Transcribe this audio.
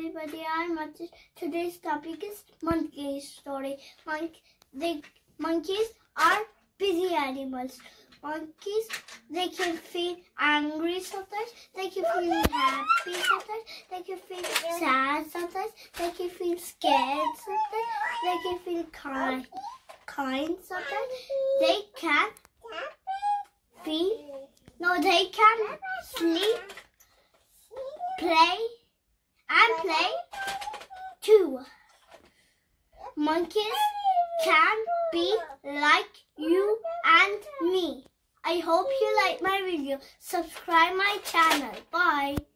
everybody, I'm Artish. Today's topic is monkey story. Monkeys are busy animals. Monkeys, they can feel angry sometimes, they can feel happy sometimes, they can feel sad sometimes, they can feel scared sometimes, they can feel kind sometimes. They can they can sleep, play too. Monkeys can be like you and me. I hope you like my video. Subscribe my channel. Bye.